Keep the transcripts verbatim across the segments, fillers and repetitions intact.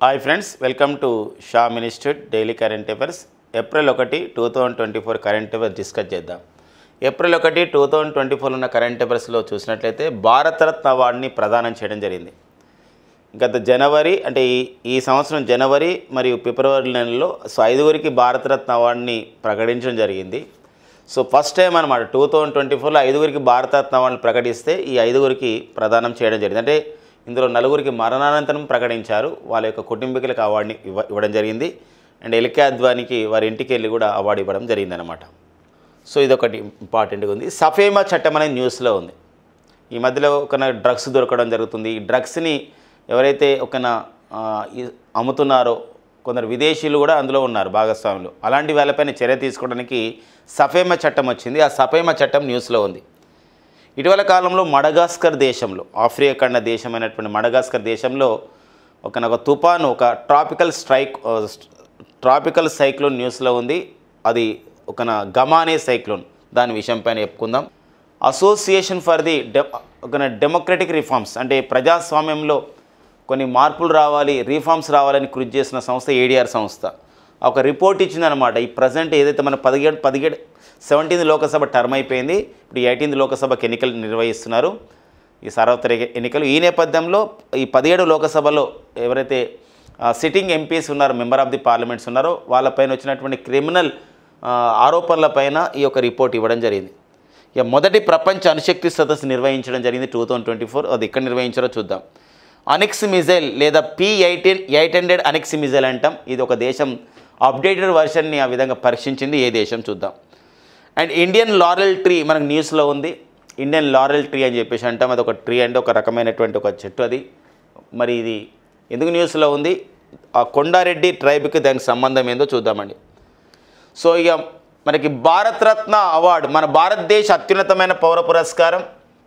Hi friends, welcome to Shah institute daily current affairs. April ఒకటి two thousand twenty four current affairs discuss చేద్దాం. April ఒకటి two thousand twenty four ఉన్న current అఫైర్స్లో చూసినట్లయితే భారతరత్న అవార్డుని ప్రదానం చేయడం జరిగింది. గత జనవరి అంటే ఈ ఈ సంవత్సరం జనవరి మరియు ఫిబ్రవరి నెలలో సో ఐదుగురికి భారతరత్న అవార్డుని ప్రకటించడం జరిగింది. సో ఫస్ట్ టైం అనమాట టూ థౌజండ్ ట్వంటీ ఫోర్లో ఐదుగురికి భారతరత్న అవార్డుని ప్రకటిస్తే ఈ ఐదుగురికి ప్రదానం చేయడం జరిగింది. అంటే ఇందులో నలుగురికి మరణానంతరం ప్రకటించారు, వాళ్ళ యొక్క కుటుంబీకులకు అవార్డుని ఇవ్వ ఇవ్వడం జరిగింది. అండ్ ఎల్కే అద్వానికి వారి ఇంటికి వెళ్ళి కూడా అవార్డు ఇవ్వడం జరిగిందనమాట. సో ఇదొకటి ఇంపార్టెంట్గా ఉంది. సఫేమా చట్టం అనేది న్యూస్లో ఉంది. ఈ మధ్యలో ఒక డ్రగ్స్ దొరకడం జరుగుతుంది. ఈ డ్రగ్స్ని ఎవరైతే ఒక అమ్ముతున్నారో కొందరు విదేశీయులు కూడా అందులో ఉన్నారు భాగస్వాములు. అలాంటి వాళ్ళపైన చర్య తీసుకోవడానికి సఫేమా చట్టం వచ్చింది. ఆ సఫేమా చట్టం న్యూస్లో ఉంది. ఇటీవల కాలంలో మడగాస్కర్ దేశంలో, ఆఫ్రికా ఖండ దేశమైనటువంటి మడగాస్కర్ దేశంలో ఒక ఒక తుఫాను, ఒక ట్రాపికల్ స్ట్రైక్ ట్రాపికల్ సైక్లోన్ న్యూస్లో ఉంది. అది ఒక గమానే సైక్లోన్. దాని విషయం పైన చెప్పుకుందాం. అసోసియేషన్ ఫర్ ది డె ఒక డెమోక్రటిక్ రిఫార్మ్స్ అంటే ప్రజాస్వామ్యంలో కొన్ని మార్పులు రావాలి, రిఫార్మ్స్ రావాలని కృషి చేసిన సంస్థ ఏడీఆర్ సంస్థ ఒక రిపోర్ట్ ఇచ్చిందనమాట. ఈ ప్రజెంట్ ఏదైతే మన పదిహేడు పదిహేడు సెవెంటీన్త్ లోకసభ టర్మ్ అయిపోయింది, ఇప్పుడు ఎయిటీన్త్ లోకసభకి ఎన్నికలు నిర్వహిస్తున్నారు, ఈ సార్వత్రిక ఎన్నికలు. ఈ నేపథ్యంలో ఈ పదిహేడు లోకసభలో ఎవరైతే సిట్టింగ్ ఎంపీస్ ఉన్నారో, మెంబర్ ఆఫ్ ది పార్లమెంట్స్ ఉన్నారో, వాళ్ళపైన వచ్చినటువంటి క్రిమినల్ ఆరోపణలపైన ఈ యొక్క రిపోర్ట్ ఇవ్వడం జరిగింది. ఇక మొదటి ప్రపంచ అణుశక్తి సదస్సు నిర్వహించడం జరిగింది టూ థౌజండ్ ట్వంటీ ఫోర్ అది ఎక్కడ నిర్వహించారో చూద్దాం. అనిక్స్ మిజైల్ లేదా P eighteen eight hundred Onyx missile అంటాం. ఇది ఒక దేశం అప్డేటెడ్ వర్షన్ని ఆ విధంగా పరీక్షించింది. ఏ దేశం చూద్దాం. అండ్ ఇండియన్ లారెల్ ట్రీ మనకు న్యూస్లో ఉంది. ఇండియన్ లారెల్ ట్రీ అని చెప్పేసి అంటాం. అది ఒక ట్రీ అంటే ఒక రకమైనటువంటి ఒక చెట్టు. అది మరి ఇది ఎందుకు న్యూస్లో ఉంది, ఆ కొండారెడ్డి ట్రైబ్కి దానికి సంబంధం ఏందో చూద్దామండి. సో ఇక మనకి భారతరత్న అవార్డు, మన భారతదేశ అత్యున్నతమైన పౌర పురస్కారం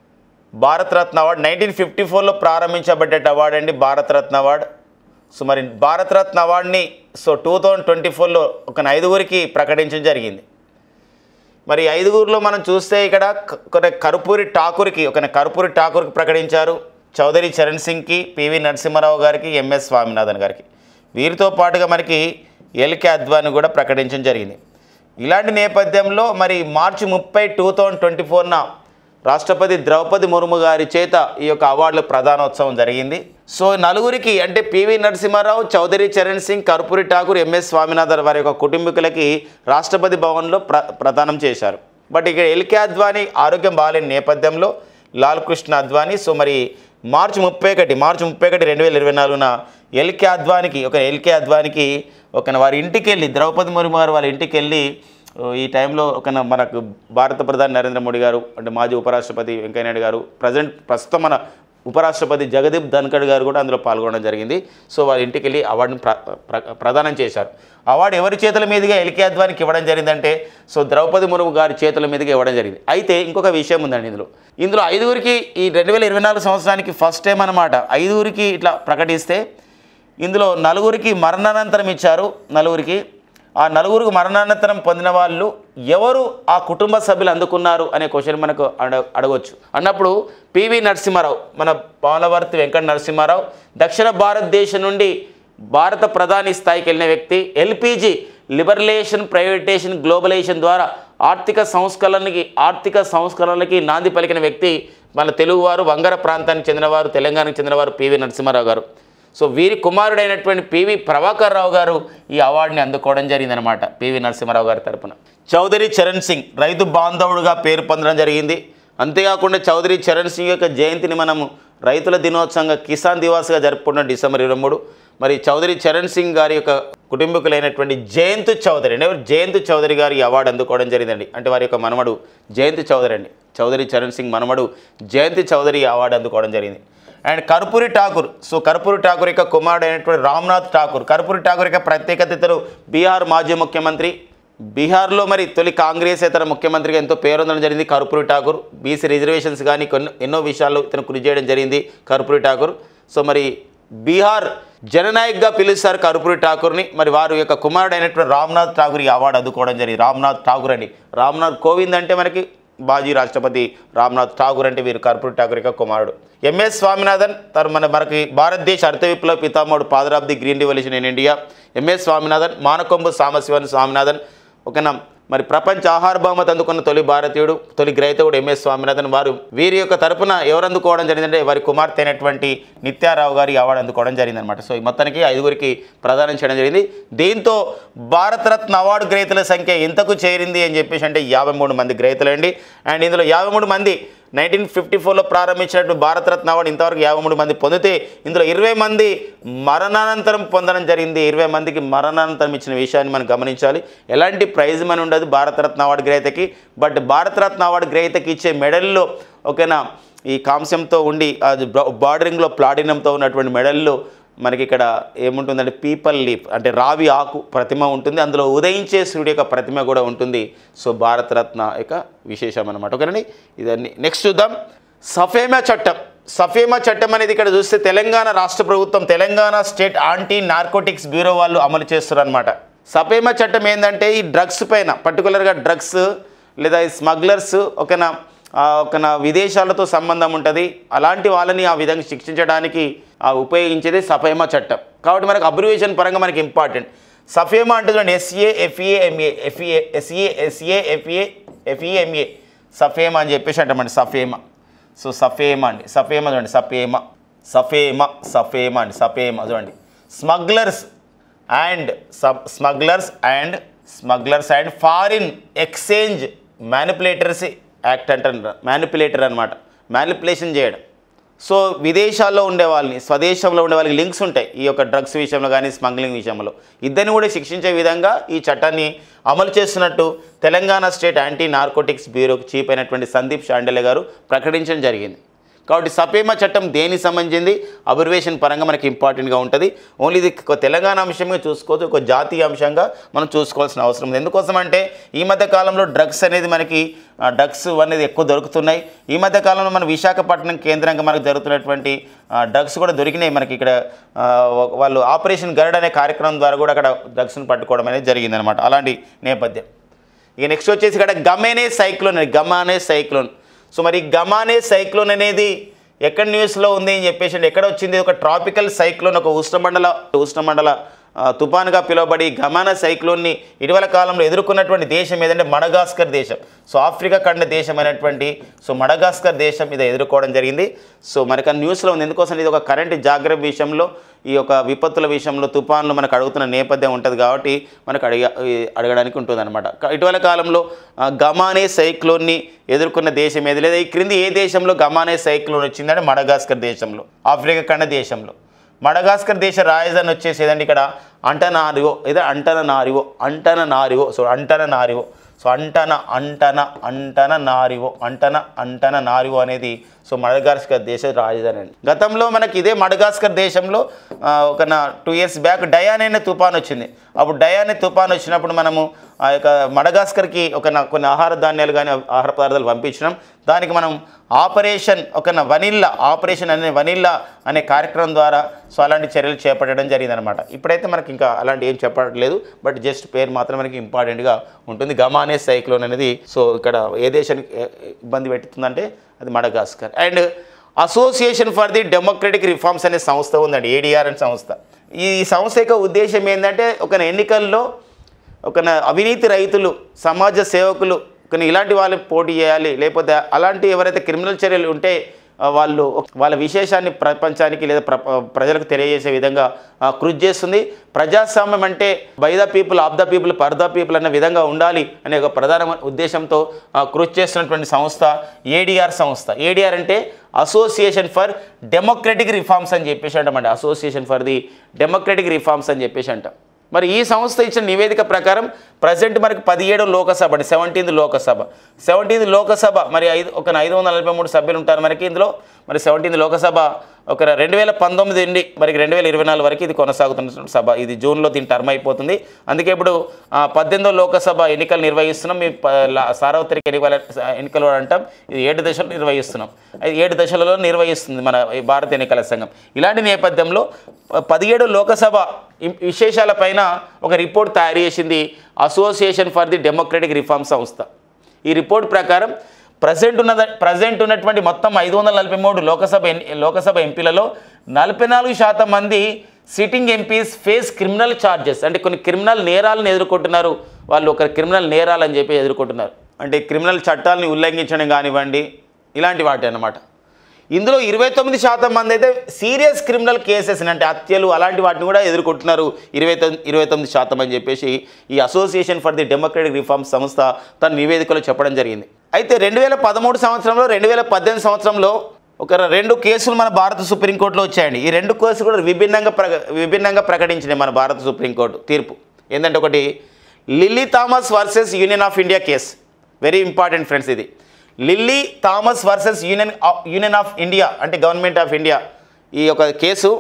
భారతరత్న అవార్డు నైన్టీన్ ఫిఫ్టీ ఫోర్లో ప్రారంభించబడ్డ అవార్డు అండి భారతరత్న అవార్డు. సో మరి భారతరత్న అవార్డుని సో టూ థౌజండ్ ట్వంటీ ఫోర్లో ఒక ఐదుగురికి ప్రకటించడం జరిగింది. మరి ఐదుగురిలో మనం చూస్తే ఇక్కడ ఒక కర్పూరి ఠాకూర్కి ఒక కర్పూరి ఠాకూర్కి ప్రకటించారు, చౌదరి చరణ్ సింగ్కి, పివి నరసింహారావు గారికి, ఎంఎస్ స్వామినాథన్ గారికి. వీరితో పాటుగా మనకి ఎల్కే అద్వాని కూడా ప్రకటించడం జరిగింది. ఇలాంటి నేపథ్యంలో మరి మార్చి ముప్పై టూ థౌజండ్ ట్వంటీ ఫోర్న రాష్ట్రపతి ద్రౌపది ముర్ము గారి చేత ఈ యొక్క అవార్డుల ప్రధానోత్సవం జరిగింది. సో నలుగురికి అంటే పివి నరసింహారావు, చౌదరి చరణ్ సింగ్, కర్పూరి ఠాకూర్, ఎంఎస్ స్వామినాథన్ వారి యొక్క కుటుంబీకులకి రాష్ట్రపతి భవన్లో ప్ర ప్రదానం చేశారు. బట్ ఇక ఎల్కే అద్వాని ఆరోగ్యం బాగాలేని నేపథ్యంలో లాల్ కృష్ణ అద్వాని సో మరి మార్చి ముప్పై ఒకటి మార్చి ముప్పై ఒకటి రెండు వేల ఇరవై నాలుగున ఎల్కే అద్వానికి ఒక ఎల్కే అద్వానికి ఒక వారి ఇంటికి వెళ్ళి ద్రౌపది ముర్ము గారు వాళ్ళ ఇంటికి వెళ్ళి ఈ టైంలో ఒక మనకు భారత ప్రధాని నరేంద్ర మోడీ గారు అంటే మాజీ ఉపరాష్ట్రపతి వెంకయ్యనాయుడు గారు, ప్రజెంట్ ప్రస్తుతం మన ఉపరాష్ట్రపతి జగదీప్ ధన్కడ్ గారు కూడా అందులో పాల్గొనడం జరిగింది. సో వారి ఇంటికి వెళ్ళి అవార్డును ప్ర ప్రదానం చేశారు. అవార్డు ఎవరి చేతుల మీదుగా ఎల్కే అద్వానికి ఇవ్వడం జరిగిందంటే సో ద్రౌపది ముర్ము గారి చేతుల మీదుగా ఇవ్వడం జరిగింది. అయితే ఇంకొక విషయం ఉందండి ఇందులో ఇందులో ఐదుగురికి ఈ రెండు వేల ఇరవై నాలుగు సంవత్సరానికి ఫస్ట్ టైం అనమాట ఐదుగురికి ఇట్లా ప్రకటిస్తే ఇందులో నలుగురికి మరణానంతరం ఇచ్చారు. నలుగురికి ఆ నలుగురికి మరణానంతరం పొందిన వాళ్ళు ఎవరు, ఆ కుటుంబ సభ్యులు అందుకున్నారు అనే క్వశ్చన్ మనకు అడ అడగవచ్చు. అన్నప్పుడు పివి నరసింహారావు, మన పాలవర్తి వెంకట నరసింహారావు దక్షిణ భారతదేశం నుండి భారత ప్రధాని స్థాయికి వెళ్ళిన వ్యక్తి. ఎల్పిజి లిబరలైజేషన్, ప్రైవేటైజేషన్, గ్లోబలైజేషన్ ద్వారా ఆర్థిక సంస్కరణకి ఆర్థిక సంస్కరణలకి నాంది పలికిన వ్యక్తి మన తెలుగువారు, వంగర ప్రాంతానికి చెందినవారు, తెలంగాణకు చెందినవారు పివి నరసింహారావు గారు. సో వీరి కుమారుడైనటువంటి పివి ప్రభాకర్ రావు గారు ఈ అవార్డుని అందుకోవడం జరిగిందనమాట పివి నరసింహారావు గారి తరపున. చౌదరి చరణ్ సింగ్ రైతు బాంధవుడుగా పేరు పొందడం జరిగింది. అంతేకాకుండా చౌదరి చరణ్ సింగ్ యొక్క జయంతిని మనము రైతుల దినోత్సవంగా కిసాన్ దివాస్గా జరుపుకున్న డిసెంబర్ ఇరవై మూడు మరి చౌదరి చరణ్ సింగ్ గారి యొక్క కుటుంబీకులైనటువంటి జయంత్ చౌదరి అంటే జయంత్ చౌదరి గారు ఈ అవార్డు అందుకోవడం జరిగిందండి. అంటే వారి యొక్క మనమడు జయంత్ చౌదరి అండి, చౌదరి చరణ్ సింగ్ మనమడు జయంత్ చౌదరి ఈ అవార్డు అందుకోవడం జరిగింది. అండ్ కర్పూరి ఠాకూర్ సో కర్పూరి ఠాకూర్ యొక్క కుమారుడు అయినటువంటి రామ్నాథ్ ఠాకూర్. కర్పూరి ఠాకూర్ యొక్క ప్రత్యేకత ఇతరు బీహార్ మాజీ ముఖ్యమంత్రి. బీహార్లో మరి తొలి కాంగ్రెస్ ఇతర ముఖ్యమంత్రిగా ఎంతో పేరొందడం జరిగింది కర్పూరి ఠాకూర్. బీసీ రిజర్వేషన్స్ కానీ కొన్ని ఎన్నో విషయాల్లో ఇతను కృషి చేయడం జరిగింది కర్పూరి ఠాకూర్. సో మరి బీహార్ జననాయక్గా పిలుస్తారు కర్పూరి ఠాకూర్ని. మరి వారి యొక్క కుమారుడు అయినటువంటి రామ్నాథ్ ఠాకూర్ ఈ అవార్డు అందుకోవడం జరిగింది. రామ్నాథ్ ఠాకూర్ అండి. రామ్నాథ్ కోవింద్ అంటే మనకి మాజీ రాష్ట్రపతి రామ్నాథ్ ఠాగూర్ అంటే వీరు కర్పూరి ఠాగూర్ యొక్క కుమారుడు. ఎంఎస్ స్వామినాథన్ తను మన మనకి భారతదేశ హరిత విప్లవ పితామహుడు, father of the green revolution in India. MS Swaminathan, Mankombu Sambasivan Swaminathan ఓకేనా. మరి ప్రపంచ ఆహార బహుమతి అందుకున్న తొలి భారతీయుడు, తొలి గ్రహీతకుడు ఎంఎస్ స్వామినాథన్. వారు వీరి యొక్క తరపున ఎవరు అందుకోవడం జరిగిందంటే వారి కుమార్తె అయినటువంటి నిత్యారావు గారి అవార్డు అందుకోవడం జరిగిందనమాట. సో ఈ మొత్తానికి ఐదుగురికి ప్రదానం చేయడం జరిగింది. దీంతో భారతరత్న అవార్డు గ్రహీతల సంఖ్య ఎంతకు చేరింది అని చెప్పేసి అంటే యాభై మూడు మంది గ్రహీతలు అండి. అండ్ ఇందులో యాభై మూడు మంది నైన్టీన్ ఫిఫ్టీ ఫోర్లో ప్రారంభించినటువంటి భారతరత్న అవార్డు ఇంతవరకు యాభై మూడు మంది పొందితే ఇందులో ఇరవై మంది మరణానంతరం పొందడం జరిగింది. ఇరవై మందికి మరణానంతరం ఇచ్చిన విషయాన్ని మనం గమనించాలి. ఎలాంటి ప్రైజ్ మనీ ఉండదు భారతరత్న అవార్డు గ్రహీతకి. బట్ భారతరత్న అవార్డు గ్రహీతకి ఇచ్చే మెడల్లో ఓకేనా ఈ కాంస్యంతో ఉండి అది బార్డరింగ్లో ప్లాటినంతో ఉన్నటువంటి మెడల్లో మనకి ఇక్కడ ఏముంటుందంటే పీపల్ లీఫ్ అంటే రావి ఆకు ప్రతిమ ఉంటుంది. అందులో ఉదయించే సూర్యుడి యొక్క ప్రతిమ కూడా ఉంటుంది. సో భారతరత్న యొక్క విశేషం అనమాట. ఓకేనండి. ఇదన్నీ నెక్స్ట్ చూద్దాం. సఫేమా చట్టం. సఫేమా చట్టం అనేది ఇక్కడ చూస్తే తెలంగాణ రాష్ట్ర ప్రభుత్వం, Telangana state anti narcotics bureau వాళ్ళు అమలు చేస్తారు అనమాట. సఫేమా చట్టం ఏంటంటే ఈ డ్రగ్స్ పైన పర్టికులర్గా డ్రగ్స్ లేదా ఈ స్మగ్లర్స్ ఓకేనా ఒక విదేశాలతో సంబంధం ఉంటుంది, అలాంటి వాళ్ళని ఆ విధంగా శిక్షించడానికి ఉపయోగించేది సఫేమా చట్టం. కాబట్టి మనకు అబ్రివేషన్ పరంగా మనకి ఇంపార్టెంట్. సఫేమా అంటే చూడండి S A F A M A F A S A S A F A F E M A SAFEMA అని చెప్పేసి అంటామండి. సఫేమా. సో సఫేమా అండి. సఫేమా చూడండి. సఫేమా సఫేమా సఫేమా అండి. సఫేమా చూడండి. Smugglers and sub smugglers and smugglers and foreign exchange manipulators act అంటారు. మ్యానిపులేటర్ అనమాట, మ్యానిపులేషన్ చేయడం. సో విదేశాల్లో ఉండే వాళ్ళని స్వదేశంలో ఉండే వాళ్ళకి లింక్స్ ఉంటాయి ఈ యొక్క డ్రగ్స్ విషయంలో కానీ స్మగ్లింగ్ విషయంలో. ఇద్దరిని కూడా శిక్షించే విధంగా ఈ చట్టాన్ని అమలు చేస్తున్నట్టు తెలంగాణ స్టేట్ యాంటీ నార్కోటిక్స్ బ్యూరోకి చీఫ్ అయినటువంటి సందీప్ షాండలే గారు ప్రకటించడం జరిగింది. కాబట్టి సఫేమా చట్టం దేనికి సంబంధించింది అబ్రివేషన్ పరంగా మనకి ఇంపార్టెంట్గా ఉంటుంది. ఓన్లీ ఇది ఒక తెలంగాణ అంశంగా చూసుకోవచ్చు, ఒక జాతీయ అంశంగా మనం చూసుకోవాల్సిన అవసరం ఉంది. ఎందుకోసం అంటే ఈ మధ్య కాలంలో డ్రగ్స్ అనేది మనకి డ్రగ్స్ అనేది ఎక్కువ దొరుకుతున్నాయి. ఈ మధ్య కాలంలో మన విశాఖపట్నం కేంద్రంగా మనకు జరుగుతున్నటువంటి డ్రగ్స్ కూడా దొరికినాయి మనకి. ఇక్కడ వాళ్ళు ఆపరేషన్ గరుడ్ అనే కార్యక్రమం ద్వారా కూడా అక్కడ డ్రగ్స్ని పట్టుకోవడం అనేది జరిగిందనమాట. అలాంటి నేపథ్యం. ఇక నెక్స్ట్ వచ్చేసి ఇక్కడ Gamane cyclone. Gamane cyclone. So మరి గమానే సైక్లోన్ అనేది ఎక్కడ న్యూస్లో ఉంది అని చెప్పేసి అంటే ఎక్కడ వచ్చింది? ఒక ట్రాపికల్ సైక్లోన్, ఒక ఉష్ణమండల ఉష్ణమండల తుఫాన్గా పిలువబడి గమానా సైక్లోన్ని ఇటీవల కాలంలో ఎదుర్కొన్నటువంటి దేశం ఏదంటే మడగాస్కర్ దేశం. సో ఆఫ్రికా ఖండ దేశం అయినటువంటి సో మడగాస్కర్ దేశం ఇది ఎదుర్కోవడం జరిగింది. సో మనకు న్యూస్లో ఉంది. ఎందుకోసం ఇది ఒక కరెంట్ జాగ్రత్త విషయంలో, ఈ యొక్క విపత్తుల విషయంలో తుఫాన్లు మనకు అడుగుతున్న నేపథ్యం ఉంటుంది కాబట్టి మనకు అడిగ అడగడానికి ఉంటుంది అనమాట. ఇటీవల కాలంలో గమానే సైక్లోన్ని ఎదుర్కొన్న దేశం ఏది లేదా ఈ క్రింది ఏ దేశంలో గమానే సైక్లోన్ వచ్చిందంటే మడగాస్కర్ దేశంలో, ఆఫ్రికా ఖండ దేశంలో. మడగాస్కర్ దేశ రాజధాని వచ్చేసి ఏదండి ఇక్కడ అంటనారివో. ఏదో అంటననారివో అంటననారివో సో అంటననారివో సో అంటన అంటన అంటన నారివో అంటన అంటన నారివో అనేది సో మడగాస్కర్ దేశ రాజధాని అండి. గతంలో మనకి ఇదే మడగాస్కర్ దేశంలో ఒక టూ ఇయర్స్ బ్యాక్ డయాన్ అనే తుఫాన్ వచ్చింది. అప్పుడు డయాన్ తుఫాన్ వచ్చినప్పుడు మనము ఆ యొక్క మడగాస్కర్కి ఒక కొన్ని ఆహార ధాన్యాలు కానీ ఆహార పదార్థాలు పంపించినాం. దానికి మనం ఆపరేషన్ ఒక వనిల్లా ఆపరేషన్ అనే వనిల్లా అనే కార్యక్రమం ద్వారా సో అలాంటి చర్యలు చేపట్టడం జరిగిందనమాట. ఇప్పుడైతే మనకి ఇంకా అలాంటి ఏం చెప్పట్లేదు, బట్ జస్ట్ పేరు మాత్రం మనకి ఇంపార్టెంట్గా ఉంటుంది. గమానే సైక్లోన్ అనేది సో ఇక్కడ ఏ దేశానికి ఇబ్బంది పెడుతుందంటే అది Madagascar. And association for the democratic reforms అనే సంస్థ ఉందండి, ఏడిఆర్ అనే సంస్థ. ఈ సంస్థ యొక్క ఉద్దేశం ఏంటంటే ఒక ఎన్నికల్లో ఒక అవినీతి రైతులు, సమాజ సేవకులు కానీ ఇలాంటి వాళ్ళు పోటీ చేయాలి, లేకపోతే అలాంటి ఎవరైతే క్రిమినల్ చర్యలు ఉంటే వాళ్ళు వాళ్ళ విశేషాన్ని ప్రపంచానికి లేదా ప్ర ప్రజలకు తెలియజేసే విధంగా కృషి చేస్తుంది. ప్రజాస్వామ్యం అంటే by the people, of the people, for the people అనే విధంగా ఉండాలి అనే ఒక ప్రధాన ఉద్దేశంతో కృషి చేస్తున్నటువంటి సంస్థ ఏడిఆర్ సంస్థ. ఏడిఆర్ అంటే అసోసియేషన్ ఫర్ డెమోక్రటిక్ రిఫార్మ్స్ అని చెప్పేసి అంటామండి. Association for the democratic reforms అని చెప్పేసి అంటాం. మరి ఈ సంస్థ ఇచ్చిన నివేదిక ప్రకారం ప్రజెంట్ మనకి పదిహేడు లోకసభ అండి, సెవెంటీన్త్ లోకసభ సెవెంటీన్త్ లోకసభ మరి ఐదు ఒక ఐదు వందల నలభై మూడు సభ్యులు ఉంటారు మనకి ఇందులో. మరి సెవెంటీన్త్ లోకసభ ఒక రెండు వేల పంతొమ్మిది నుండి మరి రెండు వేల ఇరవై నాలుగు వరకు ఇది కొనసాగుతున్న సభ. ఇది జూన్లో దీని టర్మ్ అయిపోతుంది. అందుకే ఇప్పుడు పద్దెనిమిదో లోకసభ ఎన్నికలు నిర్వహిస్తున్నాం. మీ సార్వత్రిక ఎన్నికల ఎన్నికలు అంటాం. ఇది ఏడు దశలు నిర్వహిస్తున్నాం. ఏడు దశలలో నిర్వహిస్తుంది మన భారత ఎన్నికల సంఘం. ఇలాంటి నేపథ్యంలో పదిహేడు లోకసభ విశేషాలపైన ఒక రిపోర్ట్ తయారు చేసింది association for the democratic reform సంస్థ. ఈ రిపోర్ట్ ప్రకారం ప్రజెంట్ ఉన్న ప్రజెంట్ ఉన్నటువంటి మొత్తం ఐదు వందల నలభై మూడు లోకసభ లోకసభ ఎంపీలలో నలభై నాలుగు శాతం మంది sitting MPs face criminal charges, అంటే కొన్ని క్రిమినల్ నేరాలను ఎదుర్కొంటున్నారు. వాళ్ళు ఒక క్రిమినల్ నేరాలు అని చెప్పి ఎదుర్కొంటున్నారు, అంటే క్రిమినల్ చట్టాలని ఉల్లంఘించడం కానివ్వండి, ఇలాంటి వాటి అన్నమాట. ఇందులో ఇరవై తొమ్మిది శాతం మంది అయితే సీరియస్ క్రిమినల్ కేసెస్ అంటే హత్యలు అలాంటి వాటిని కూడా ఎదుర్కొంటున్నారు, ఇరవై తొమ్మిది ఇరవై తొమ్మిది శాతం అని చెప్పేసి ఈ association for the democratic reforms సంస్థ తన నివేదికలో చెప్పడం జరిగింది. అయితే రెండు వేల పదమూడు సంవత్సరంలో రెండు వేల పద్దెనిమిది సంవత్సరంలో ఒక రెండు కేసులు మన భారత సుప్రీంకోర్టులో వచ్చాయండి. ఈ రెండు కేసులు కూడా విభిన్నంగా ప్ర విభిన్నంగా ప్రకటించినాయి మన భారత సుప్రీంకోర్టు తీర్పు. ఏంటంటే ఒకటి Lily Thomas versus union of India case, very important friends. ఇది Lily Thomas versus union union of India అంటే గవర్నమెంట్ ఆఫ్ ఇండియా. ఈ యొక్క కేసు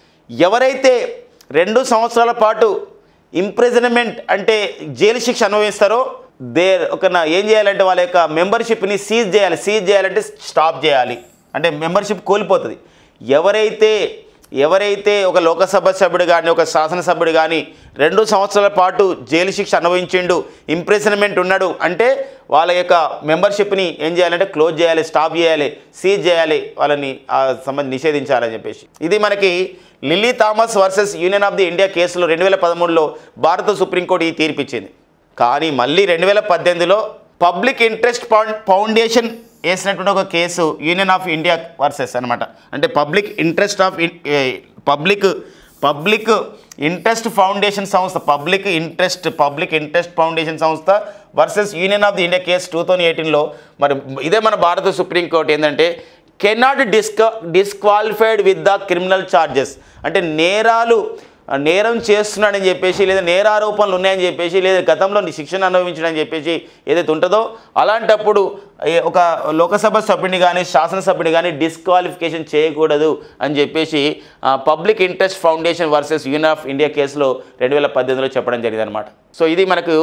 ఎవరైతే రెండు సంవత్సరాల పాటు ఇంప్రిజన్మెంట్ అంటే జైలు శిక్ష అనుభవిస్తారో దే ఒక ఏం చేయాలంటే వాళ్ళ యొక్క మెంబర్షిప్ని సీజ్ చేయాలి. సీజ్ చేయాలంటే స్టాప్ చేయాలి, అంటే మెంబర్షిప్ కోల్పోతుంది. ఎవరైతే ఎవరైతే ఒక లోకసభ సభ్యుడు కానీ ఒక శాసనసభ్యుడు కానీ రెండు సంవత్సరాల పాటు జైలు శిక్ష అనుభవించిండు, ఇంప్రిజన్మెంట్ ఉన్నాడు అంటే వాళ్ళ యొక్క మెంబర్షిప్ని ఏం చేయాలంటే క్లోజ్ చేయాలి, స్టాప్ చేయాలి, సీజ్ చేయాలి, వాళ్ళని ఆ సంబంధించి నిషేధించాలని చెప్పేసి. ఇది మనకి Lily Thomas versus union of the India కేసులో రెండు వేల పదమూడులో భారత సుప్రీంకోర్టు ఈ తీర్పిచ్చింది. కానీ మళ్ళీ రెండు వేల పద్దెనిమిదిలో పబ్లిక్ ఇంట్రెస్ట్ ఫౌండేషన్ వేసినటువంటి ఒక case union of India versus అనమాట, అంటే public interest of public public interest foundation సంస్థ public interest public interest foundation సంస్థ versus union of the India case two thousand ఎయిటీన్లో మరి ఇదే మన భారత సుప్రీంకోర్టు ఏంటంటే cannot dis disqualified with the criminal charges, అంటే నేరాలు నేరం చేస్తున్నాడని చెప్పేసి లేదా నేరారోపణలు ఉన్నాయని చెప్పేసి లేదా గతంలో శిక్షణ అనుభవించడని చెప్పేసి ఏదైతే ఉంటుందో అలాంటప్పుడు ఒక లోకసభ సభ్యుని కానీ శాసనసభ్యుని కానీ డిస్క్వాలిఫికేషన్ చేయకూడదు అని చెప్పేసి public interest foundation versus union of India కేసులో రెండు వేల పద్దెనిమిదిలో చెప్పడం జరిగింది అనమాట. సో ఇది మనకు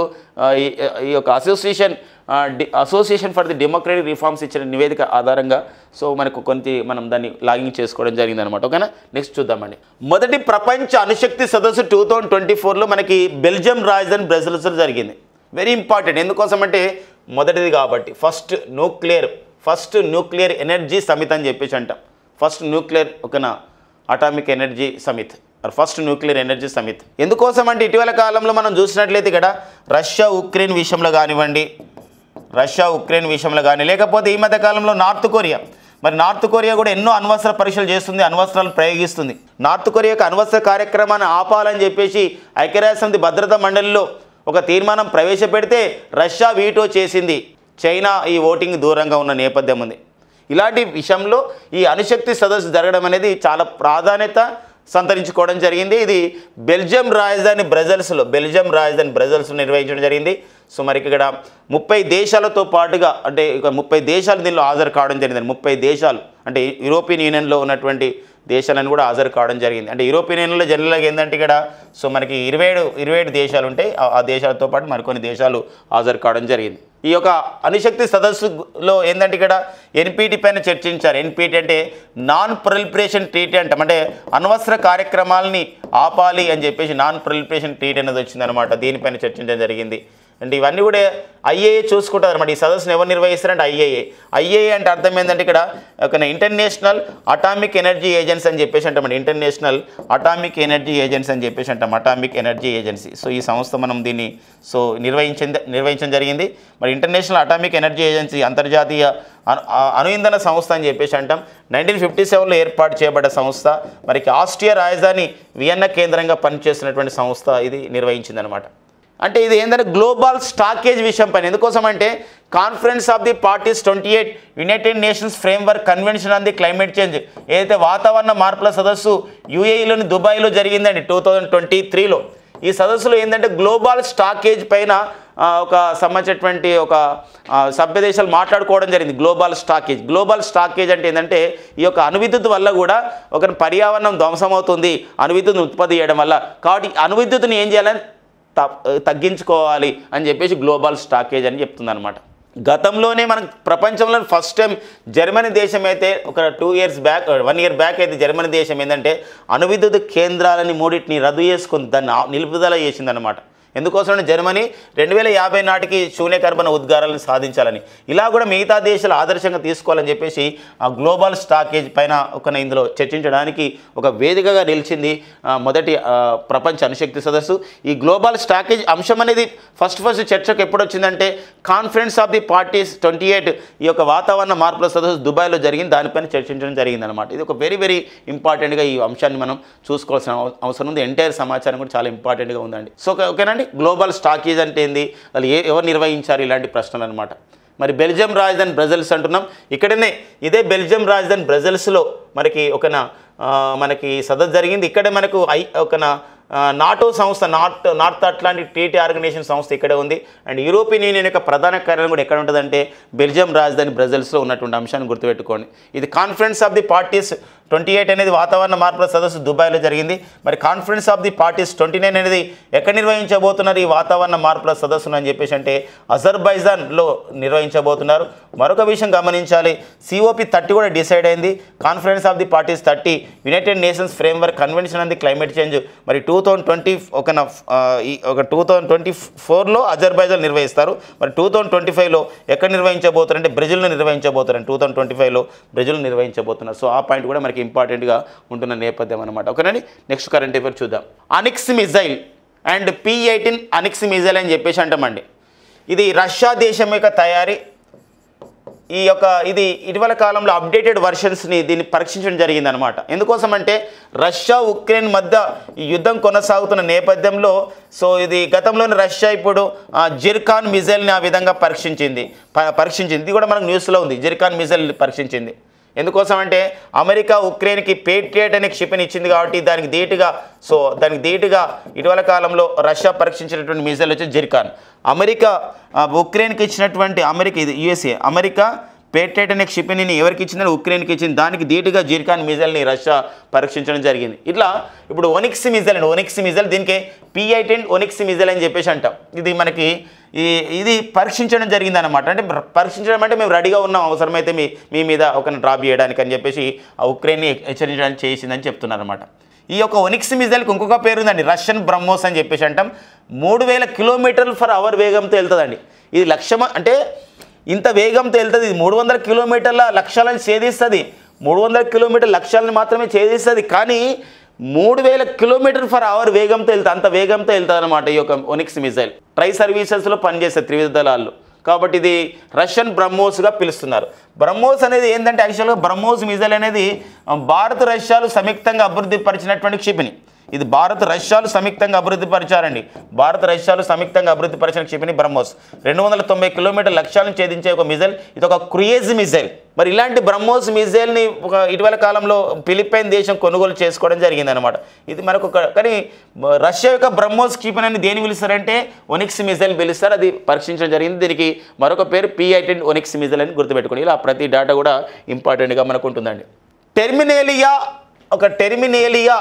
ఈ యొక్క association association for the democratic reforms ఇచ్చిన నివేదిక ఆధారంగా సో మనకు కొంత మనం దాన్ని లాగింగ్ చేసుకోవడం జరిగింది అనమాట. ఓకేనా, నెక్స్ట్ చూద్దామండి. మొదటి ప్రపంచ అణుశక్తి సదస్సు టూ థౌజండ్ ట్వంటీ ఫోర్లో మనకి బెల్జియం రాజధాని బ్రసెల్స్లో జరిగింది. వెరీ ఇంపార్టెంట్, ఎందుకోసం అంటే మొదటిది కాబట్టి first nuclear first nuclear energy summit అని చెప్పేసి అంటాం. ఫస్ట్ న్యూక్లియర్ ఓకేనా atomic energy summit first nuclear energy summit. ఎందుకోసం అంటే ఇటీవల కాలంలో మనం చూసినట్లయితే ఇక్కడ రష్యా ఉక్రెయిన్ విషయంలో కానివ్వండి రష్యా ఉక్రెయిన్ విషయంలో కానీ లేకపోతే ఈ మధ్య కాలంలో నార్త్ కొరియా మరి నార్త్ కొరియా కూడా ఎన్నో అణ్వస్త్ర పరీక్షలు చేస్తుంది, అణ్వస్త్రాలను ప్రయోగిస్తుంది. నార్త్ కొరియాకు అణ్వస్త్ర కార్యక్రమాన్ని ఆపాలని చెప్పేసి ఐక్యరాజ్యసమితి భద్రతా మండలిలో ఒక తీర్మానం ప్రవేశపెడితే రష్యా వీటో చేసింది. చైనా ఈ ఓటింగ్ దూరంగా ఉన్న నేపథ్యం ఉంది. ఇలాంటి విషయంలో ఈ అణుశక్తి సదస్సు జరగడం అనేది చాలా ప్రాధాన్యత సంతరించుకోవడం జరిగింది. ఇది బెల్జియం రాజధాని బ్రసెల్స్లో బెల్జియం రాజధాని బ్రసెల్స్లో నిర్వహించడం జరిగింది. సో మరి ఇక్కడ ముప్పై దేశాలతో పాటుగా అంటే ఇక ముప్పై దేశాలు దీనిలో హాజరు కావడం జరిగింది. ముప్పై దేశాలు అంటే యూరోపియన్ యూనియన్లో ఉన్నటువంటి దేశాలను కూడా హాజరు కావడం జరిగింది. అంటే యూరోపియన్ యూనియన్లో జనరల్గా ఏంటంటే ఇక్కడ సో మనకి ఇరవై ఏడు ఇరవై ఏడు దేశాలు ఉంటాయి. ఆ దేశాలతో పాటు మరికొన్ని దేశాలు హాజరు కావడం జరిగింది. ఈ యొక్క అణుశక్తి సదస్సులో ఏంటంటే ఇక్కడ ఎన్పిటి పైన చర్చించారు. ఎన్పిటి అంటే నాన్ ప్రొలిఫరేషన్ ట్రీటీ అంటాం, అంటే అణ్వస్త్ర కార్యక్రమాలని ఆపాలి అని చెప్పేసి నాన్ ప్రొలిఫరేషన్ ట్రీటీ అనేది వచ్చిందనమాట. దీనిపైన చర్చించడం జరిగింది. అంటే ఇవన్నీ కూడా ఐఏఏ చూసుకుంటుంది అనమాట. ఈ సదస్సును ఎవరు నిర్వహిస్తారంటే ఐఏఏ. ఐఏఏ అంటే అర్థం ఏంటంటే ఇక్కడ ఒక ఇంటర్నేషనల్ అటామిక్ ఎనర్జీ ఏజెన్సీ అని చెప్పేసి అంటాం. ఇంటర్నేషనల్ అటామిక్ ఎనర్జీ ఏజెన్సీ అని చెప్పేసి అంటాం, అటామిక్ ఎనర్జీ ఏజెన్సీ. సో ఈ సంస్థ మనం దీన్ని సో నిర్వహించింది నిర్వహించడం జరిగింది. మరి ఇంటర్నేషనల్ అటామిక్ ఎనర్జీ ఏజెన్సీ అంతర్జాతీయ అణు ఇంధన సంస్థ అని చెప్పేసి అంటాం. నైన్టీన్ ఫిఫ్టీ సెవెన్లో ఏర్పాటు చేయబడ్డ సంస్థ. మరి ఆస్ట్రియా రాజధాని వియన్నా కేంద్రంగా పనిచేస్తున్నటువంటి సంస్థ ఇది నిర్వహించింది అనమాట. అంటే ఇది ఏంటంటే గ్లోబల్ స్టాకేజ్ విషయం పైన. ఎందుకోసం అంటే conference of the parties twenty eight united nations framework convention on the climate change ఏదైతే వాతావరణ మార్పుల సదస్సు యూఏఈలోని దుబాయ్లో జరిగిందండి టూ థౌజండ్ ట్వంటీ త్రీలో. ఈ సదస్సులో ఏంటంటే గ్లోబల్ స్టాకేజ్ పైన ఒక సంబంధించినటువంటి ఒక సభ్య దేశాలు మాట్లాడుకోవడం జరిగింది. గ్లోబల్ స్టాకేజ్ గ్లోబల్ స్టాకేజ్ అంటే ఏంటంటే ఈ యొక్క అణువిద్యుత్ వల్ల కూడా ఒక పర్యావరణం ధ్వంసమవుతుంది అణువిద్యుత్ని ఉత్పత్తి చేయడం వల్ల. కాబట్టి అణువిద్యుత్ని ఏం చేయాలని తగ్గించుకోవాలి అని చెప్పేసి గ్లోబల్ స్టాకేజ్ అని చెప్తుంది అనమాట. గతంలోనే మనకు ప్రపంచంలో ఫస్ట్ టైం జర్మనీ దేశం అయితే ఒక two years back one year back అయితే జర్మనీ దేశం ఏంటంటే అణువిద్యుత్ కేంద్రాలని మూడింటిని రద్దు చేసుకుని దాన్ని నిలుపుదల చేసిందనమాట. ఎందుకోసం జర్మనీ రెండు వేల యాభై నాటికి శూన్య కర్బన ఉద్గారాలను సాధించాలని, ఇలా కూడా మిగతా దేశాలు ఆదర్శంగా తీసుకోవాలని చెప్పేసి ఆ గ్లోబల్ స్టాకేజ్ పైన ఒక ఇందులో చర్చించడానికి ఒక వేదికగా నిలిచింది మొదటి ప్రపంచ అణుశక్తి సదస్సు. ఈ గ్లోబల్ స్టాకేజ్ అంశం అనేది ఫస్ట్ ఫస్ట్ చర్చకు ఎప్పుడు వచ్చిందంటే conference of the parties twenty eight ఈ యొక్క వాతావరణ మార్పుల సదస్సు దుబాయ్లో జరిగింది, దానిపైన చర్చించడం జరిగిందనమాట. ఇది ఒక వెరీ వెరీ ఇంపార్టెంట్గా ఈ అంశాన్ని మనం చూసుకోవాల్సిన అవసరం ఉంది. ఎంటైర్ సమాచారం కూడా చాలా ఇంపార్టెంట్గా ఉందండి. సో ఓకేనండి, గ్లోబల్ స్టాకేజ్ అంటే ఏంది, వాళ్ళు ఏ ఎవరు నిర్వహించారు, ఇలాంటి ప్రశ్నలు అనమాట. మరి బెల్జియం రాజధాని బ్రజెల్స్ అంటున్నాం, ఇక్కడనే ఇదే బెల్జియం రాజధాని బ్రజెల్స్లో మనకి ఒక మనకి సదస్సు జరిగింది. ఇక్కడే మనకు ఐ ఒక నాటో సంస్థ North North Atlantic treaty organization సంస్థ ఇక్కడే ఉంది. అండ్ యూరోపియన్ యూనియన్ యొక్క ప్రధాన కార్యాలయం కూడా ఎక్కడ ఉంటుందంటే బెల్జియం రాజధాని బ్రజెల్స్లో ఉన్నటువంటి అంశాన్ని గుర్తుపెట్టుకోండి. ఇది conference of the parties twenty eight అనేది వాతావరణ మార్పుల సదస్సు దుబాయ్లో జరిగింది. మరి conference of the parties twenty nine అనేది ఎక్కడ నిర్వహించబోతున్నారు ఈ వాతావరణ మార్పుల సదస్సును అని చెప్పేసి అంటే అజర్బైజాన్లో నిర్వహించబోతున్నారు. మరొక విషయం గమనించాలి, సిఓపి థర్టీ కూడా డిసైడ్ అయింది. Conference of the parties thirty united nations framework convention on the climate change మరి టూ థౌజండ్ ట్వంటీ ఒక ఒక టూ థౌజండ్ ట్వంటీ ఫోర్లో అజర్బైజాన్ నిర్వహిస్తారు. మరి టూ థౌజండ్ ట్వంటీ ఫైవ్లో ఎక్కడ నిర్వహించబోతారంటే బ్రెజిల్లో నిర్వహించబోతారు. టూ థౌజండ్ ట్వంటీ ఫైవ్లో బ్రెజిల్ నిర్వహించబోతున్నారు. సో ఆ పాయింట్ కూడా మనకి ఇంపార్టెంట్గా ఉంటున్న నేపథ్యం అనమాట. ఓకేనండి, నెక్స్ట్ కరెంట్ అఫైర్ చూద్దాం. Onyx missile and P eighteen Onyx missile అని చెప్పేసి అంటామండి. ఇది రష్యా దేశం యొక్క తయారీ. ఈ యొక్క ఇది ఇటీవల కాలంలో అప్డేటెడ్ వర్షన్స్ని దీన్ని పరీక్షించడం జరిగిందనమాట. ఎందుకోసం అంటే రష్యా ఉక్రెయిన్ మధ్య ఈ యుద్ధం కొనసాగుతున్న నేపథ్యంలో సో ఇది గతంలోని రష్యా ఇప్పుడు జిర్కాన్ మిజైల్ని ఆ విధంగా పరీక్షించింది పరీక్షించింది ఇది కూడా మనకు న్యూస్లో ఉంది. జిర్కాన్ మిజైల్ పరీక్షించింది. ఎందుకోసం అంటే అమెరికా ఉక్రెయిన్కి పేట్రియట్ అనే క్షిపణి ఇచ్చింది కాబట్టి దానికి ధీటుగా సో దానికి ధీటుగా ఇటీవల కాలంలో రష్యా పరీక్షించినటువంటి మిజైల్ వచ్చి జిర్కాన్. అమెరికా ఉక్రెయిన్కి ఇచ్చినటువంటి అమెరికా ఇది యుఎస్ఏ అమెరికా పేట్రియట్ అనే క్షిపణిని ఎవరికి ఇచ్చిందని ఉక్రెయిన్కి ఇచ్చింది, దానికి ధీటుగా జిర్కాన్ మిజైల్ని రష్యా పరీక్షించడం జరిగింది. ఇట్లా ఇప్పుడు ఒనిక్స్ మిజైల్ అండి ఒనిక్స్ మిజైల్ దీనికి పి ఎయిటీన్ ఒనిక్స్ మిజైల్ అని చెప్పేసి అంటాం. ఇది మనకి ఈ ఇది పరీక్షించడం జరిగిందనమాట. అంటే పరీక్షించడం అంటే మేము రెడీగా ఉన్నాం అవసరమైతే మీ మీ మీద ఒక డ్రాప్ చేయడానికి అని చెప్పేసి ఆ ఉక్రెయిన్ని హెచ్చరించడానికి చేసిందని చెప్తున్నారన్నమాట. ఈ యొక్క ఒనిక్స్ మిజైల్కి ఇంకొక పేరు ఉందండి, రష్యన్ బ్రహ్మోస్ అని చెప్పేసి అంటాం. మూడు వేల కిలోమీటర్లు ఫర్ అవర్ వేగంతో వెళ్తుందండి. ఇది లక్ష్యం అంటే ఇంత వేగంతో వెళ్తుంది. ఇది మూడు వందల కిలోమీటర్ల లక్ష్యాలను ఛేదిస్తుంది. మూడు వందల కిలోమీటర్ల లక్ష్యాలను మాత్రమే ఛేదిస్తుంది, కానీ మూడు వేల కిలోమీటర్ ఫర్ అవర్ వేగంతో వెళ్తుంది. అంత వేగంతో వెళ్తుంది అనమాట ఈ యొక్క ఒనిక్స్ మిజైల్. ట్రై సర్వీసెస్లో పనిచేస్తుంది త్రివిధ దళాల్లో, కాబట్టి ఇది రష్యన్ బ్రహ్మోస్గా పిలుస్తున్నారు. బ్రహ్మోస్ అనేది ఏంటంటే యాక్చువల్గా బ్రహ్మోస్ మిజైల్ అనేది భారత్ రష్యాలు సంయుక్తంగా అభివృద్ధి పరిచినటువంటి క్షిపణి. ఇది భారత్ రష్యాలు సంయుక్తంగా అభివృద్ధి పరిచారండి. భారత రష్యాలు సంయుక్తంగా అభివృద్ధి పరిచిన క్షిపణి బ్రహ్మోస్. రెండు వందల తొంభై కిలోమీటర్ లక్ష్యాలను ఛేదించే ఒక మిజైల్. ఇది ఒక క్రూయిజ్ మిజైల్. మరి ఇలాంటి బ్రహ్మోస్ మిజైల్ని ఒక ఇటీవల కాలంలో ఫిలిప్పైన్ దేశం కొనుగోలు చేసుకోవడం జరిగిందనమాట. ఇది మనకు ఒక కానీ రష్యా యొక్క బ్రహ్మోస్ క్షిపణిని దేని పిలుస్తారంటే ఒనిక్స్ మిజైల్ పిలుస్తారు. అది పరీక్షించడం జరిగింది. దీనికి మరొక పేరు పి ఎయిటీన్ ఒనిక్స్ మిజైల్ అని గుర్తుపెట్టుకోండి. ఇలా ప్రతి డేటా కూడా ఇంపార్టెంట్గా మనకు ఉంటుందండి. టెర్మినేలియా ఒక టెర్మినేలియా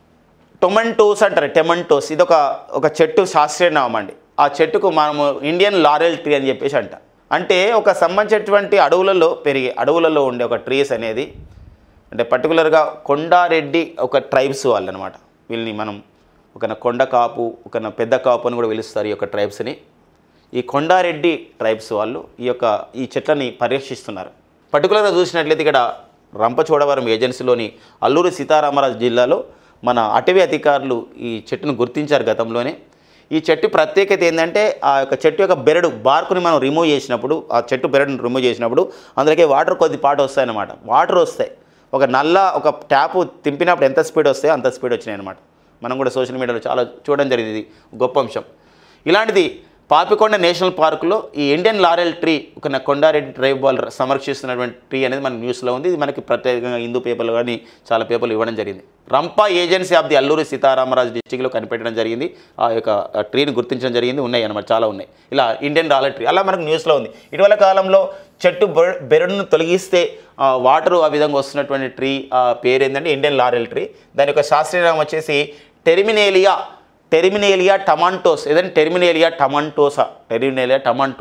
టొమాటోస్ అంటారు. టొమాటోస్ ఇది ఒక ఒక చెట్టు శాస్త్రీయ నామం అండి. ఆ చెట్టుకు మనము ఇండియన్ లారెల్ ట్రీ అని చెప్పేసి అంట. అంటే ఒక సంబంధించినటువంటి అడవులలో పెరిగే అడవులలో ఉండే ఒక ట్రీస్ అనేది అంటే పర్టికులర్గా కొండారెడ్డి ఒక ట్రైబ్స్ వాళ్ళు అనమాట. వీళ్ళని మనం ఒక కొండ కాపు ఒక పెద్ద కాపు అని కూడా పిలుస్తారు ఈ యొక్క ట్రైబ్స్ని. ఈ కొండారెడ్డి ట్రైబ్స్ వాళ్ళు ఈ యొక్క ఈ చెట్లని పరీక్షిస్తున్నారు. పర్టికులర్గా చూసినట్లయితే ఇక్కడ రంపచోడవరం ఏజెన్సీలోని అల్లూరి సీతారామరాజు జిల్లాలో మన అటవీ అధికారులు ఈ చెట్టును గుర్తించారు గతంలోనే. ఈ చెట్టు ప్రత్యేకత ఏంటంటే ఆ యొక్క చెట్టు యొక్క బెరడు బార్కుని మనం రిమూవ్ చేసినప్పుడు ఆ చెట్టు బెరడుని రిమూవ్ చేసినప్పుడు అందులోకి వాటర్ కొద్దిపాటు వస్తాయన్నమాట. వాటర్ వస్తాయి. ఒక నల్ల ఒక ట్యాపు తింపినప్పుడు ఎంత స్పీడ్ వస్తాయో అంత స్పీడ్ వచ్చినాయి అనమాట. మనం కూడా సోషల్ మీడియాలో చాలా చూడడం జరిగింది. గొప్ప అంశం. ఇలాంటిది పాపికొండ నేషనల్ పార్కులో ఈ ఇండియన్ లారెల్ ట్రీ ఒక కొండారెడ్డి ట్రైబ్ వాళ్ళు సంరక్షిస్తున్నటువంటి ట్రీ అనేది మన న్యూస్లో ఉంది. ఇది మనకి ప్రత్యేకంగా హిందూ పేపర్లు కానీ చాలా పేపర్లు ఇవ్వడం జరిగింది. Rampa agency of the Alluri Sitarama Raju డిస్టిక్లో కనిపెట్టడం జరిగింది. ఆ యొక్క ట్రీని గుర్తించడం జరిగింది. ఉన్నాయి అన్నమాట, చాలా ఉన్నాయి. ఇలా ఇండియన్ లారెల్ ట్రీ అలా మనకు న్యూస్లో ఉంది. ఇటీవల కాలంలో చెట్టు బెరడును తొలగిస్తే వాటరు ఆ విధంగా వస్తున్నటువంటి ట్రీ పేరు ఏంటంటే ఇండియన్ లారెల్ ట్రీ. దాని యొక్క శాస్త్రీయ నామం వచ్చేసి టెర్మినేలియా టెర్మినేలియా టమాంటోస్ ఏదంటే టెర్మినేలియా టమాంటోసా టెర్మినేలియా టమాంటోసా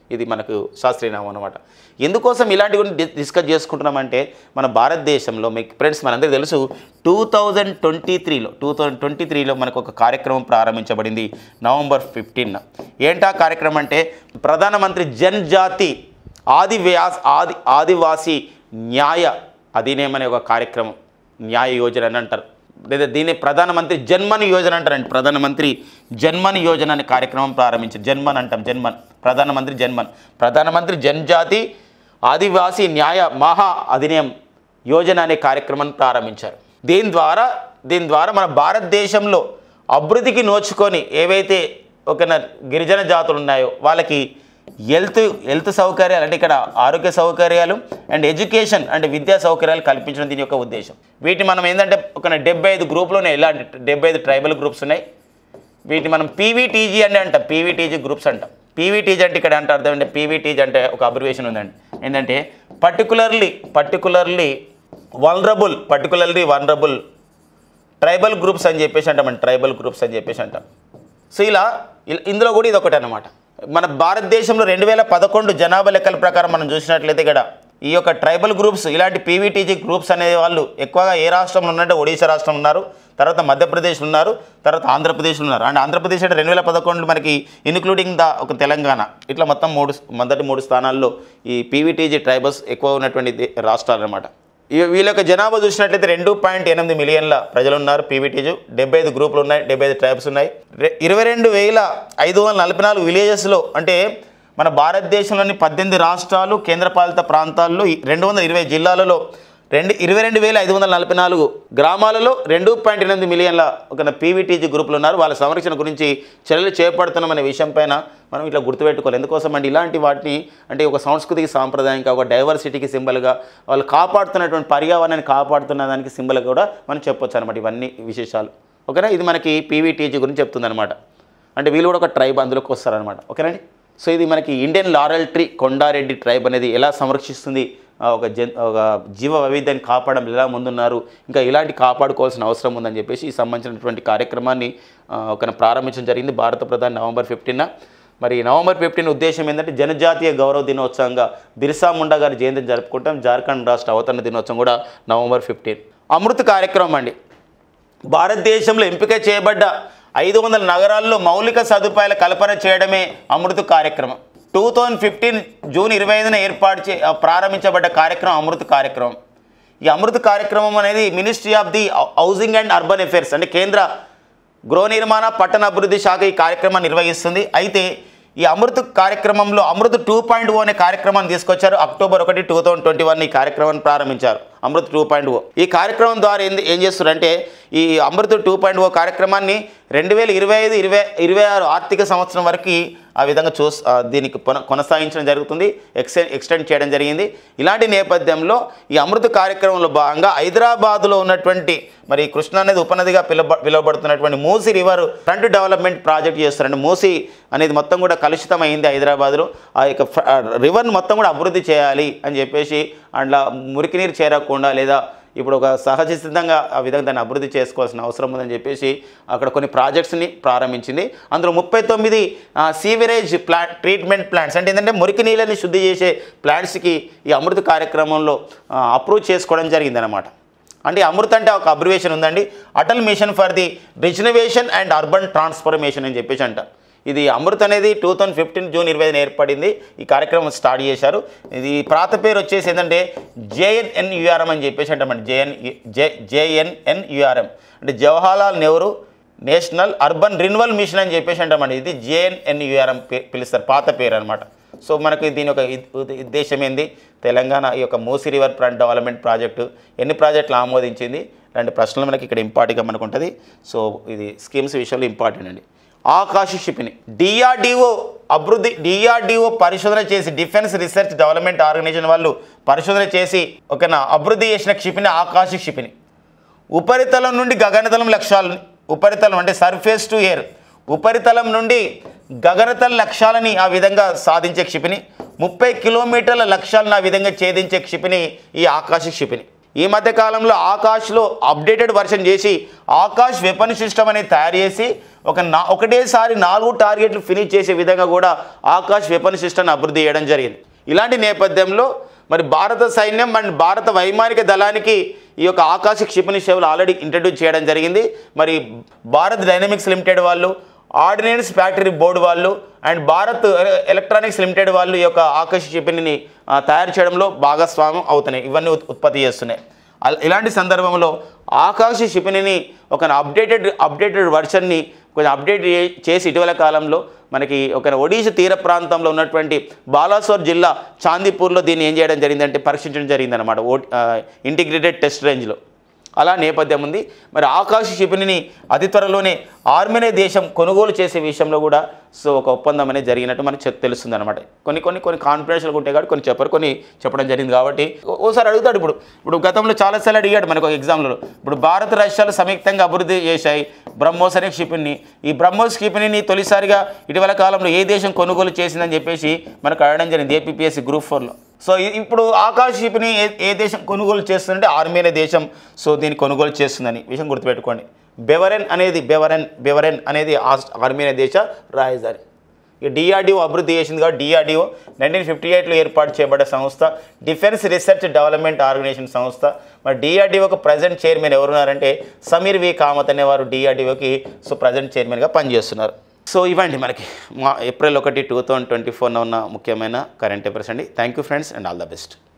ఇది మనకు శాస్త్రీయనామం అనమాట. ఎందుకోసం ఇలాంటి గురించి డిస్కస్ చేసుకుంటున్నామంటే మన భారతదేశంలో మీకు ఫ్రెండ్స్ మనందరికీ తెలుసు టూ థౌజండ్ ట్వంటీ త్రీలో టూ థౌజండ్ ట్వంటీ త్రీలో మనకు ఒక కార్యక్రమం ప్రారంభించబడింది నవంబర్ ఫిఫ్టీన్. ఏంటా కార్యక్రమం అంటే ప్రధానమంత్రి జన్జాతి ఆదివ్యాస్ ఆది ఆదివాసీ న్యాయ అధినియం అనే ఒక కార్యక్రమం, న్యాయ యోజన అని అంటారు, లేదా దీన్ని ప్రధానమంత్రి జన్మన్ యోజన అంటారండి. ప్రధానమంత్రి జన్మన్ యోజన అనే కార్యక్రమం ప్రారంభించారు. జన్మన్ అంటాం, జన్మన్, ప్రధానమంత్రి జన్మన్, ప్రధానమంత్రి జనజాతి ఆదివాసీ న్యాయ మహా అధినియం యోజన అనే కార్యక్రమాన్ని ప్రారంభించారు. దీని ద్వారా దీని ద్వారా మన భారతదేశంలో అభివృద్ధికి నోచుకొని ఏవైతే ఒక గిరిజన జాతులు ఉన్నాయో వాళ్ళకి హెల్త్ హెల్త్ సౌకర్యాలు అంటే ఇక్కడ ఆరోగ్య సౌకర్యాలు అండ్ ఎడ్యుకేషన్ అంటే విద్యా సౌకర్యాలు కల్పించడం దీని యొక్క ఉద్దేశం. వీటిని మనం ఏంటంటే ఒక డెబ్బై ఐదు గ్రూప్లోనే ఇలాంటి డెబ్బై ఐదు ట్రైబల్ గ్రూప్స్ ఉన్నాయి. వీటిని మనం పీవీటీజీ అని అంటాం, పీవీటీజీ గ్రూప్స్ అంటాం. పీవీటీజీ అంటే ఇక్కడ అంటే అర్థం అంటే పీవీటీజీ అంటే ఒక అబ్రివేషన్ ఉందండి. ఏంటంటే particularly particularly vulnerable particularly vulnerable tribal groups అని చెప్పేసి అంటామండి, ట్రైబల్ గ్రూప్స్ అని చెప్పేసి అంటాం. సో ఇలా ఇందులో కూడా ఇది ఒకటి అన్నమాట. మన భారతదేశంలో రెండు వేల పదకొండు జనాభా లెక్కల ప్రకారం మనం చూసినట్లయితే ఇక్కడ ఈ యొక్క ట్రైబల్ గ్రూప్స్ ఇలాంటి పీవీటీజీ గ్రూప్స్ అనే వాళ్ళు ఎక్కువగా ఏ రాష్ట్రంలో ఉన్నారంటే ఒడిశా రాష్ట్రం ఉన్నారు, తర్వాత మధ్యప్రదేశ్ ఉన్నారు, తర్వాత ఆంధ్రప్రదేశ్ ఉన్నారు. అండ్ ఆంధ్రప్రదేశ్ అంటే రెండు వేల పదకొండు మనకి ఇన్క్లూడింగ్ ద ఒక తెలంగాణ, ఇట్లా మొత్తం మూడు మొదటి మూడు స్థానాల్లో ఈ పీవీటీజీ ట్రైబల్స్ ఎక్కువ ఉన్నటువంటి రాష్ట్రాలు అన్నమాట. వీళ్ళ యొక్క జనాభా చూసినట్లయితే రెండు పాయింట్ ఎనిమిది మిలియన్ల ప్రజలు ఉన్నారు. పీవీటీజీ డెబ్బై ఐదు గ్రూపులు ఉన్నాయి, డెబ్బై ఐదు ట్రైబ్స్ ఉన్నాయి. ఇరవై రెండు వేల ఐదు వందల నలభై నాలుగు విలేజెస్లో అంటే మన భారతదేశంలోని పద్దెనిమిది రాష్ట్రాలు కేంద్రపాలిత ప్రాంతాల్లో రెండు వందల ఇరవై జిల్లాలలో రెండు ఇరవై రెండు వేల ఐదు వందల నలభై నాలుగు గ్రామాలలో రెండు పాయింట్ ఎనిమిది మిలియన్ల ఒక పీవీటీజీ గ్రూపులు ఉన్నారు. వాళ్ళ సంరక్షణ గురించి చర్యలు చేపడుతున్నామనే విషయం పైన మనం ఇట్లా గుర్తుపెట్టుకోవాలి. ఎందుకోసం అంటే ఇలాంటి వాటిని అంటే ఒక సంస్కృతికి సాంప్రదాయంగా ఒక డైవర్సిటీకి సింబల్గా వాళ్ళు కాపాడుతున్నటువంటి పర్యావరణాన్ని కాపాడుతున్న దానికి సింబల్గా కూడా మనం చెప్పొచ్చు అనమాట. ఇవన్నీ విశేషాలు ఓకేనా. ఇది మనకి పీవీటీజీ గురించి చెప్తుంది అనమాట. అంటే వీళ్ళు కూడా ఒక ట్రైబ్ అందులోకి వస్తారనమాట. ఓకేనండి. సో ఇది మనకి Indian laurel tree Kondareddi tribe అనేది ఎలా సంరక్షిస్తుంది, ఒక జన్ ఒక జీవ వైవిధ్యాన్ని కాపాడడం ఎలా ముందున్నారు, ఇంకా ఇలాంటి కాపాడుకోవాల్సిన అవసరం ఉందని చెప్పేసి ఈ సంబంధించినటువంటి కార్యక్రమాన్ని ఒక ప్రారంభించడం జరిగింది భారత ప్రధాని నవంబర్ ఫిఫ్టీన్. మరి నవంబర్ ఫిఫ్టీన్ ఉద్దేశం ఏంటంటే జనజాతీయ గౌరవ దినోత్సవంగా బిర్సా ముండా గారి జయంతిని జరుపుకుంటాం. జార్ఖండ్ రాష్ట్ర అవతరణ దినోత్సవం కూడా నవంబర్ ఫిఫ్టీన్. అమృత్ కార్యక్రమం అండి, భారతదేశంలో ఎంపిక చేయబడ్డ ఐదు వందల నగరాల్లో మౌలిక సదుపాయాల కల్పన చేయడమే అమృత్ కార్యక్రమం. టూ థౌజండ్ ఫిఫ్టీన్ జూన్ ఇరవై ఐదున ఏర్పాటు చే ప్రారంభించబడ్డ కార్యక్రమం అమృత్ కార్యక్రమం. ఈ అమృత్ కార్యక్రమం అనేది ministry of the housing and urban affairs అంటే కేంద్ర గృహ నిర్మాణ పట్టణ అభివృద్ధి శాఖ ఈ కార్యక్రమాన్ని నిర్వహిస్తుంది. అయితే ఈ అమృత్ కార్యక్రమంలో అమృత్ టూ పాయింట్ ఓ అనే కార్యక్రమాన్ని తీసుకొచ్చారు. అక్టోబర్ ఒకటి టూ థౌజండ్ ట్వంటీ వన్ ఈ కార్యక్రమాన్ని ప్రారంభించారు అమృత్ టూ పాయింట్ ఓ. ఈ కార్యక్రమం ద్వారా ఏం ఏం చేస్తారంటే ఈ అమృత్ టూ పాయింట్ ఓ కార్యక్రమాన్ని రెండు వేల ఇరవై ఐదు ఇరవై ఇరవై ఆరు ఆర్థిక సంవత్సరం వరకు ఆ విధంగా చూ దీనికి కొనసాగించడం జరుగుతుంది, ఎక్స్టెండ్ ఎక్స్టెండ్ చేయడం జరిగింది. ఇలాంటి నేపథ్యంలో ఈ అమృత్ కార్యక్రమంలో భాగంగా హైదరాబాద్లో ఉన్నటువంటి మరి కృష్ణా అనేది ఉపనదిగా పిలవ పిలువబడుతున్నటువంటి Musi river front development project చేస్తారండి. మూసీ అనేది మొత్తం కూడా కలుషితమైంది హైదరాబాద్లో. ఆ యొక్క రివర్ని మొత్తం కూడా అభివృద్ధి చేయాలి అని చెప్పేసి అందులో మురికి నీరు చేరకుండా లేదా ఇప్పుడు ఒక సహజ సిద్ధంగా ఆ విధంగా దాన్ని అభివృద్ధి చేసుకోవాల్సిన అవసరం ఉందని చెప్పేసి అక్కడ కొన్ని ప్రాజెక్ట్స్ని ప్రారంభించింది. అందులో ముప్పై తొమ్మిది సీవరేజ్ ప్లా ట్రీట్మెంట్ ప్లాంట్స్ అంటే ఏంటంటే మురికి నీళ్ళని శుద్ధి చేసే ప్లాంట్స్కి ఈ అమృత్ కార్యక్రమంలో అప్రూవ్ చేసుకోవడం జరిగిందనమాట. అంటే అమృత్ అంటే ఒక అబ్రివేషన్ ఉందండి, Atal mission for the rejuvenation and urban transformation అని చెప్పేసి అంట. ఇది అమృత్ అనేది టూ థౌజండ్ ఫిఫ్టీన్ జూన్ ఇరవై ఐదున ఏర్పడింది. ఈ కార్యక్రమం స్టార్ట్ చేశారు. ఇది పాత పేరు వచ్చేసి ఏంటంటే జేఎన్ఎన్యుఆర్ఎం అని చెప్పేసి అంటామండి. జేఎన్ జే జేఎన్ఎన్యుఆర్ఎం అంటే Jawaharlal Nehru national urban renewal mission అని చెప్పేసి అంటామండి. ఇది జేఎన్ఎన్యుఆర్ఎం పిలుస్తారు, పాత పేరు అనమాట. సో మనకి దీని యొక్క ఉద్దేశం ఏంది, తెలంగాణ ఈ యొక్క Musi river front development project ఎన్ని ప్రాజెక్టులు ఆమోదించింది ఇలాంటి ప్రశ్నలు మనకి ఇక్కడ ఇంపార్టెంట్గా మనకు ఉంటుంది. సో ఇది స్కీమ్స్ విషయంలో ఇంపార్టెంట్ అండి. ఆకాశ క్షిపణి డిఆర్డిఓ అభివృద్ధి డిఆర్డిఓ పరిశోధన చేసి డిఫెన్స్ రీసెర్చ్ డెవలప్మెంట్ ఆర్గనైజేషన్ వాళ్ళు పరిశోధన చేసి ఓకేనా అభివృద్ధి చేసిన క్షిపణి ఆకాశ క్షిపణి. ఉపరితలం నుండి గగనతలం లక్ష్యాలని ఉపరితలం అంటే సర్ఫేస్ టు ఎయిర్ ఉపరితలం నుండి గగనతల లక్ష్యాలని ఆ విధంగా సాధించే క్షిపణి, ముప్పై కిలోమీటర్ల లక్ష్యాలను ఆ విధంగా ఛేదించే క్షిపణి ఈ ఆకాశ క్షిపణి. ఈ మధ్య కాలంలో ఆకాష్లో అప్డేటెడ్ వర్షన్ చేసి ఆకాష్ వెపన్ సిస్టమ్ అనేది తయారు చేసి ఒక నా ఒకటేసారి నాలుగు టార్గెట్లు ఫినిష్ చేసే విధంగా కూడా ఆకాష్ వెపన్ సిస్టమ్ అభివృద్ధి చేయడం జరిగింది. ఇలాంటి నేపథ్యంలో మరి భారత సైన్యం అండ్ భారత వైమానిక దళానికి ఈ యొక్క ఆకాశ క్షిపణి సేవలు ఆల్రెడీ ఇంట్రడ్యూస్ చేయడం జరిగింది. మరి భారత్ డైనమిక్స్ లిమిటెడ్ వాళ్ళు, ఆర్డినెన్స్ ఫ్యాక్టరీ బోర్డు వాళ్ళు అండ్ భారత్ ఎలక్ట్రానిక్స్ లిమిటెడ్ వాళ్ళు ఈ యొక్క ఆకాశ క్షిపణిని తయారు చేయడంలో భాగస్వామ్యం అవుతున్నాయి, ఇవన్నీ ఉత్పత్తి చేస్తున్నాయి. ఇలాంటి సందర్భంలో ఆకాశ క్షిపణిని ఒక అప్డేటెడ్ అప్డేటెడ్ వర్షన్ని కొంచెం అప్డేట్ చేసి ఇటీవల కాలంలో మనకి ఒక ఒడిశా తీర ప్రాంతంలో ఉన్నటువంటి బాలాసోర్ జిల్లా చాందీపూర్లో దీన్ని ఏం చేయడం జరిగిందంటే పరీక్షించడం జరిగిందనమాట ఓ ఇంటిగ్రేటెడ్ టెస్ట్ రేంజ్లో. అలా నేపథ్యం ఉంది. మరి ఆకాశ క్షిపణిని అతి త్వరలోనే ఆర్మేనియా దేశం కొనుగోలు చేసే విషయంలో కూడా సో ఒక ఒప్పందం అనేది జరిగినట్టు మనకు తెలుస్తుంది అనమాట. కొన్ని కొన్ని కొన్ని కాన్ఫిడెన్షియల్గా ఉంటాయి కాబట్టి కొన్ని చెప్పరు, కొన్ని చెప్పడం జరిగింది కాబట్టి ఓసారి అడుగుతాడు. ఇప్పుడు ఇప్పుడు గతంలో చాలాసార్లు అడిగాడు మనకు ఒక ఎగ్జామ్లో. ఇప్పుడు భారత రష్యాలు సంయుక్తంగా అభివృద్ధి చేశాయి బ్రహ్మోస్ అనే క్షిపణిని. ఈ బ్రహ్మోస్ క్షిపణిని తొలిసారిగా ఇటీవల కాలంలో ఏ దేశం కొనుగోలు చేసిందని చెప్పేసి మనకు అడగడం జరిగింది ఏపీపీఎస్సీ గ్రూప్ ఫోర్లో. సో ఇప్పుడు ఆకాశ క్షిపణి ఏ ఏ దేశం కొనుగోలు చేస్తుందంటే ఆర్మేనియా దేశం సో దీన్ని కొనుగోలు చేస్తుందని విషయం గుర్తుపెట్టుకోండి. బెవరెన్ అనేది బెవరెన్ బెవరెన్ అనేది ఆర్మేనియా దేశ రాజధాని. ఇక డిఆర్డిఓ అభివృద్ధి చేసింది కాబట్టి డిఆర్డిఓ నైన్టీన్ ఫిఫ్టీ ఎయిట్లో ఏర్పాటు చేయబడ్డ సంస్థ, డిఫెన్స్ రీసెర్చ్ డెవలప్మెంట్ ఆర్గనైజేషన్ సంస్థ. మరి డిఆర్డిఓకి ప్రజెంట్ చైర్మన్ ఎవరున్నారంటే సమీర్ వి కామత్ అనేవారు డిఆర్డిఓకి సో ప్రజెంట్ చైర్మన్గా పనిచేస్తున్నారు. సో ఇవ్వండి మనకి మా ఏప్రిల్ ఒకటి టూ థౌజండ్ ట్వంటీ ఫోర్న ఉన్న ముఖ్యమైన కరెంట్ అఫైర్స్ అండి. Thank you friends and all the best.